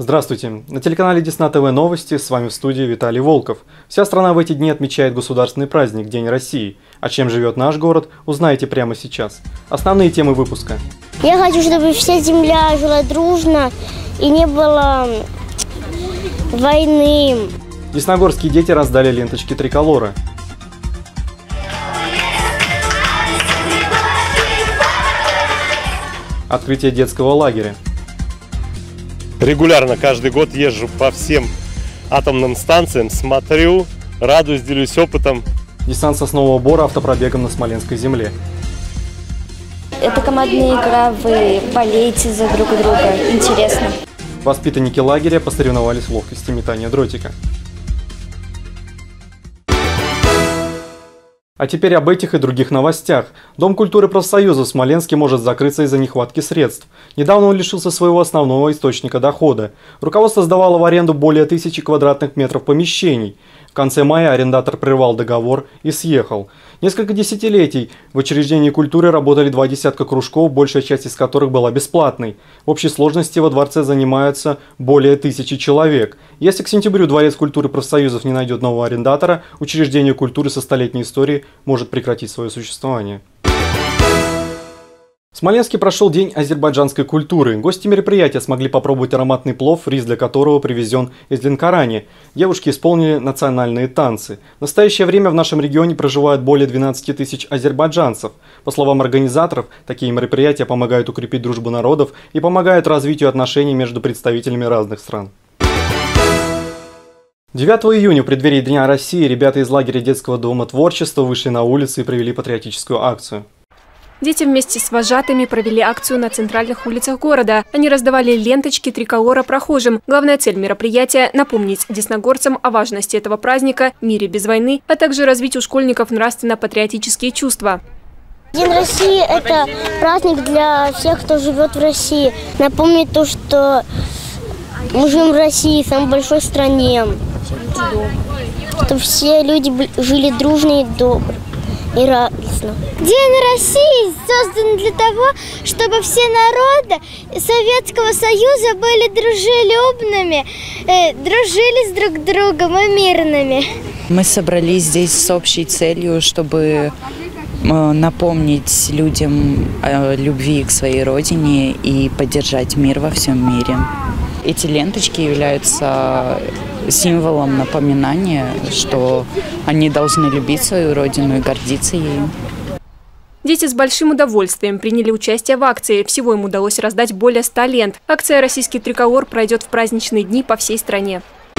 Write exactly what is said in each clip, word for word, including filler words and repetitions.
Здравствуйте! На телеканале Десна ТВ новости, с вами в студии Виталий Волков. Вся страна в эти дни отмечает государственный праздник – День России. А чем живет наш город, узнаете прямо сейчас. Основные темы выпуска. Я хочу, чтобы вся земля жила дружно и не было войны. Десногорские дети раздали ленточки триколора. Открытие детского лагеря. Регулярно каждый год езжу по всем атомным станциям, смотрю, радуюсь, делюсь опытом. Десант соснового бора автопробегом на Смоленской земле. Это командная игра, вы болеете за друг друга, интересно. Воспитанники лагеря посоревновались в ловкости метания дротика. А теперь об этих и других новостях. Дом культуры профсоюза в Смоленске может закрыться из-за нехватки средств. Недавно он лишился своего основного источника дохода. Руководство сдавало в аренду более тысячи квадратных метров помещений. В конце мая арендатор прервал договор и съехал. Несколько десятилетий в учреждении культуры работали два десятка кружков, большая часть из которых была бесплатной. В общей сложности во дворце занимаются более тысячи человек. Если к сентябрю Дворец культуры профсоюзов не найдет нового арендатора, учреждение культуры со столетней историей может прекратить свое существование. В Смоленске прошел День азербайджанской культуры. Гости мероприятия смогли попробовать ароматный плов, рис для которого привезен из Ленкорани. Девушки исполнили национальные танцы. В настоящее время в нашем регионе проживают более двенадцати тысяч азербайджанцев. По словам организаторов, такие мероприятия помогают укрепить дружбу народов и помогают развитию отношений между представителями разных стран. девятого июня в преддверии Дня России ребята из лагеря детского дома творчества вышли на улицы и провели патриотическую акцию. Дети вместе с вожатыми провели акцию на центральных улицах города. Они раздавали ленточки триколора прохожим. Главная цель мероприятия – напомнить десногорцам о важности этого праздника, мире без войны, а также развить у школьников нравственно-патриотические чувства. День России – это праздник для всех, кто живет в России. Напомнить то, что мы живем в России, в самой большой стране. Чтобы все люди жили дружно и добро. И радостно. День России создан для того, чтобы все народы Советского Союза были дружелюбными, э, дружили с друг другом и мирными. Мы собрались здесь с общей целью, чтобы напомнить людям о любви к своей родине и поддержать мир во всем мире. Эти ленточки являются символом напоминания, что они должны любить свою родину и гордиться ею. Дети с большим удовольствием приняли участие в акции. Всего им удалось раздать более ста лент. Акция «Российский триколор» пройдет в праздничные дни по всей стране.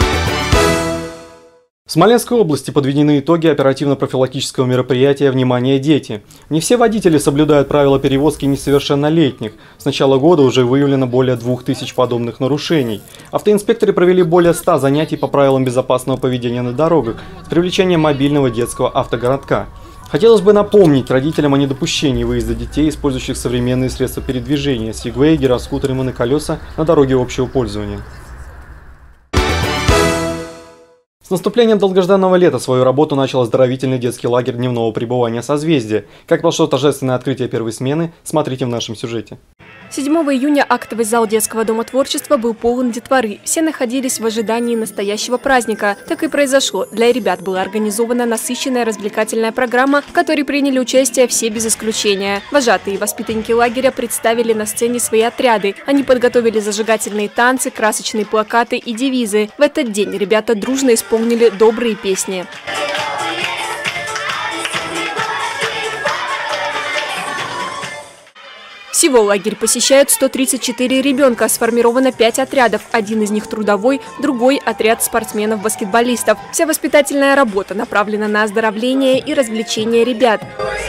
В Смоленской области подведены итоги оперативно-профилактического мероприятия «Внимание, дети». Не все водители соблюдают правила перевозки несовершеннолетних. С начала года уже выявлено более двух тысяч подобных нарушений. Автоинспекторы провели более ста занятий по правилам безопасного поведения на дорогах с привлечением мобильного детского автогородка. Хотелось бы напомнить родителям о недопущении выезда детей, использующих современные средства передвижения – сигвеи, гироскутеры, моноколеса на дороге общего пользования. С наступлением долгожданного лета свою работу начал оздоровительный детский лагерь дневного пребывания «Созвездие». Как прошло торжественное открытие первой смены, смотрите в нашем сюжете. седьмого июня актовый зал детского дома творчества был полон детворы. Все находились в ожидании настоящего праздника. Так и произошло. Для ребят была организована насыщенная развлекательная программа, в которой приняли участие все без исключения. Вожатые и воспитанники лагеря представили на сцене свои отряды. Они подготовили зажигательные танцы, красочные плакаты и девизы. В этот день ребята дружно исполнили добрые песни. Всего лагерь посещают сто тридцать четыре ребенка, сформировано пять отрядов, один из них трудовой, другой – отряд спортсменов-баскетболистов. Вся воспитательная работа направлена на оздоровление и развлечение ребят.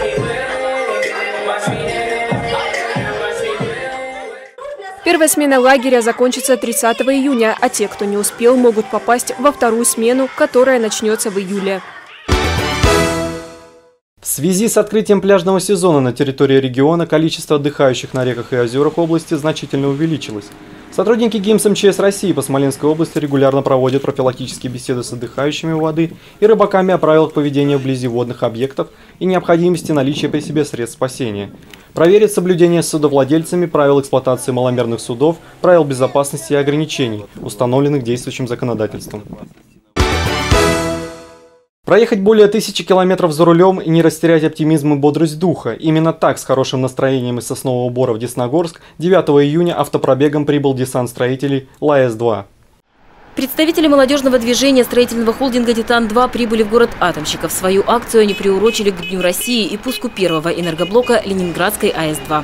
Первая смена лагеря закончится тридцатого июня, а те, кто не успел, могут попасть во вторую смену, которая начнется в июле. В связи с открытием пляжного сезона на территории региона количество отдыхающих на реках и озерах области значительно увеличилось. Сотрудники ГИМС МЧС России по Смоленской области регулярно проводят профилактические беседы с отдыхающими у воды и рыбаками о правилах поведения вблизи водных объектов и необходимости наличия при себе средств спасения. проверить соблюдение судовладельцами правил эксплуатации маломерных судов, правил безопасности и ограничений, установленных действующим законодательством. Проехать более тысячи километров за рулем и не растерять оптимизм и бодрость духа. Именно так, с хорошим настроением из Соснового Бора в Десногорск, девятого июня автопробегом прибыл десант строителей ЛАЭС два. Представители молодежного движения строительного холдинга «Титан-два» прибыли в город Атомщиков. Свою акцию они приурочили к Дню России и пуску первого энергоблока Ленинградской АЭС-два.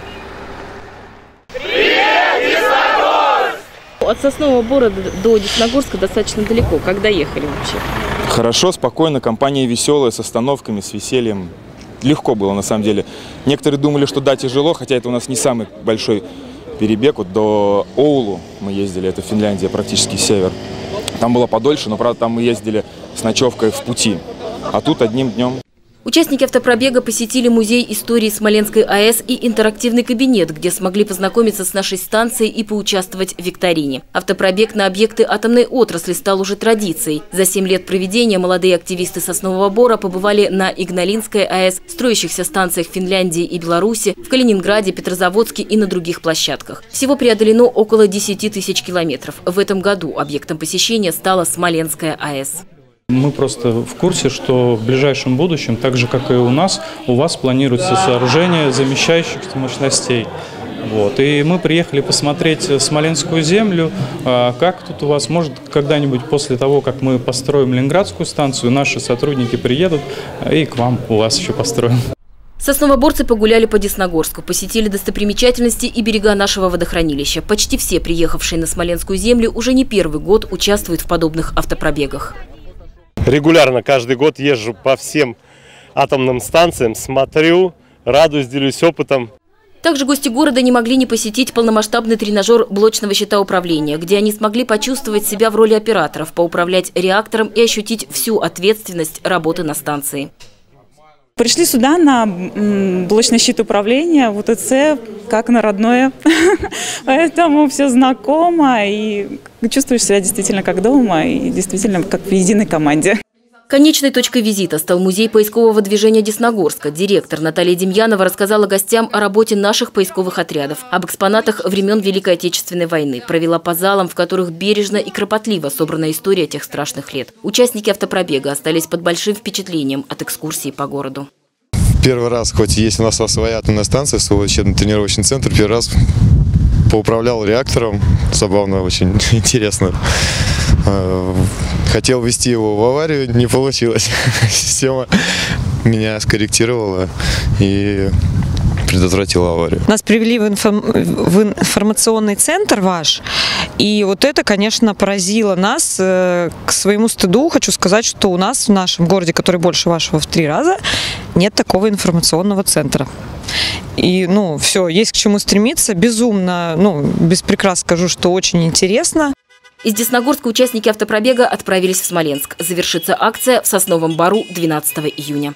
От Соснового Бора до Десногорска достаточно далеко. Как доехали вообще? Хорошо, спокойно, компания веселая, с остановками, с весельем. Легко было на самом деле. Некоторые думали, что да, тяжело, хотя это у нас не самый большой перебег. Вот до Оулу мы ездили, это Финляндия, практически север. Там было подольше, но правда там мы ездили с ночевкой в пути. А тут одним днем. Участники автопробега посетили музей истории Смоленской АЭС и интерактивный кабинет, где смогли познакомиться с нашей станцией и поучаствовать в викторине. Автопробег на объекты атомной отрасли стал уже традицией. За семь лет проведения молодые активисты Соснового Бора побывали на Игналинской АЭС, строящихся станциях Финляндии и Беларуси, в Калининграде, Петрозаводске и на других площадках. Всего преодолено около десяти тысяч километров. В этом году объектом посещения стала Смоленская АЭС. Мы просто в курсе, что в ближайшем будущем, так же как и у нас, у вас планируется сооружение замещающих мощностей. Вот. И мы приехали посмотреть Смоленскую землю, как тут у вас, может, когда-нибудь после того, как мы построим Ленинградскую станцию, наши сотрудники приедут и к вам у вас еще построим. Сосновоборцы погуляли по Десногорску, посетили достопримечательности и берега нашего водохранилища. Почти все приехавшие на Смоленскую землю уже не первый год участвуют в подобных автопробегах. Регулярно каждый год езжу по всем атомным станциям, смотрю, радуюсь, делюсь опытом. Также гости города не могли не посетить полномасштабный тренажер блочного счетоуправления, где они смогли почувствовать себя в роли операторов, поуправлять реактором и ощутить всю ответственность работы на станции. Пришли сюда на блочный счет управления, в УТЦ, как на родное. Поэтому все знакомо и чувствуешь себя действительно как дома и действительно как в единой команде. Конечной точкой визита стал музей поискового движения Десногорска. Директор Наталья Демьянова рассказала гостям о работе наших поисковых отрядов, об экспонатах времен Великой Отечественной войны, провела по залам, в которых бережно и кропотливо собрана история тех страшных лет. Участники автопробега остались под большим впечатлением от экскурсии по городу. Первый раз, хоть есть у нас своя атомная станция, свой учебно-тренировочный центр, первый раз поуправлял реактором, забавно, очень интересно. Хотел ввести его в аварию, не получилось. Система меня скорректировала и предотвратила аварию. Нас привели в, информ... в информационный центр ваш, и вот это, конечно, поразило нас. К своему стыду хочу сказать, что у нас в нашем городе, который больше вашего в три раза, нет такого информационного центра. И, ну, все, есть к чему стремиться. Безумно, ну, без прикрас скажу, что очень интересно. Из Десногорска участники автопробега отправились в Смоленск. Завершится акция в Сосновом Бору двенадцатого июня.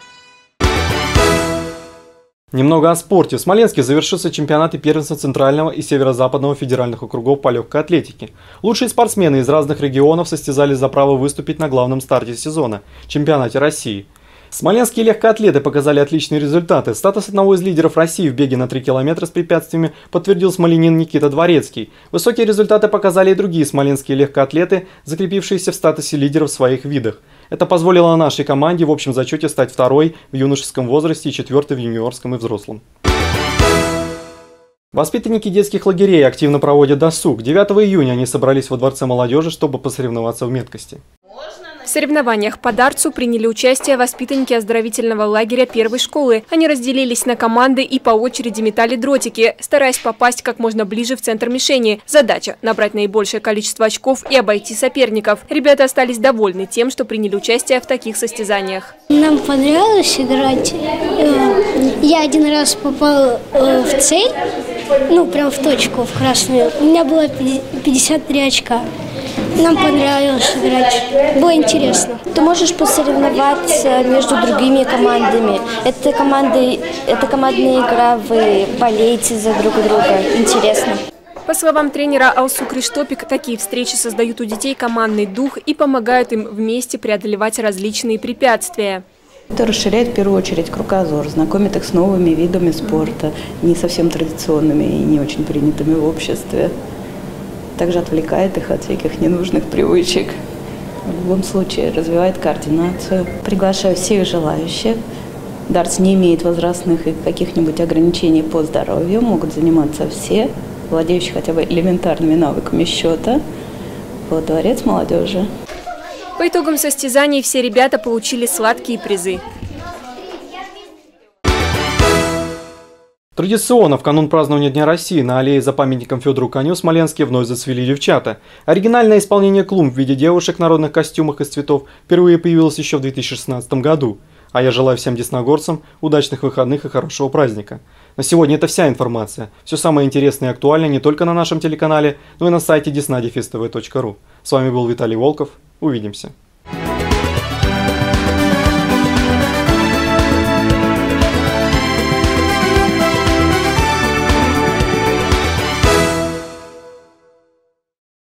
Немного о спорте. В Смоленске завершился чемпионат и первенство Центрального и Северо-Западного федеральных округов по легкой атлетике. Лучшие спортсмены из разных регионов состязались за право выступить на главном старте сезона – чемпионате России. Смоленские легкоатлеты показали отличные результаты. Статус одного из лидеров России в беге на три километра с препятствиями подтвердил смоленин Никита Дворецкий. Высокие результаты показали и другие смоленские легкоатлеты, закрепившиеся в статусе лидеров в своих видах. Это позволило нашей команде в общем зачете стать второй в юношеском возрасте и четвертой в юниорском и взрослом. Воспитанники детских лагерей активно проводят досуг. девятого июня они собрались во Дворце молодежи, чтобы посоревноваться в меткости. В соревнованиях по дартсу приняли участие воспитанники оздоровительного лагеря первой школы. Они разделились на команды и по очереди метали дротики, стараясь попасть как можно ближе в центр мишени. Задача – набрать наибольшее количество очков и обойти соперников. Ребята остались довольны тем, что приняли участие в таких состязаниях. Нам понравилось играть. Я один раз попал в цель, ну прям в точку, в красную. У меня было пятьдесят три очка. Нам понравилось играть. Было интересно. Ты можешь посоревноваться между другими командами. Это, команды, это командная игра, вы болеете за друг друга. Интересно. По словам тренера Алсу Криштопик, такие встречи создают у детей командный дух и помогают им вместе преодолевать различные препятствия. Это расширяет в первую очередь кругозор, знакомит их с новыми видами спорта, не совсем традиционными и не очень принятыми в обществе. Также отвлекает их от всяких ненужных привычек. В любом случае развивает координацию. Приглашаю всех желающих. Дартс не имеет возрастных и каких-нибудь ограничений по здоровью. Могут заниматься все, владеющие хотя бы элементарными навыками счета. Во Дворец молодежи. По итогам состязаний все ребята получили сладкие призы. Традиционно в канун празднования Дня России на аллее за памятником Федору Коню в Смоленске вновь зацвели девчата. Оригинальное исполнение клумб в виде девушек в народных костюмах из цветов впервые появилось еще в две тысячи шестнадцатом году. А я желаю всем десногорцам удачных выходных и хорошего праздника. На сегодня это вся информация. Все самое интересное и актуальное не только на нашем телеканале, но и на сайте десна дефис тэ вэ точка ру. С вами был Виталий Волков. Увидимся.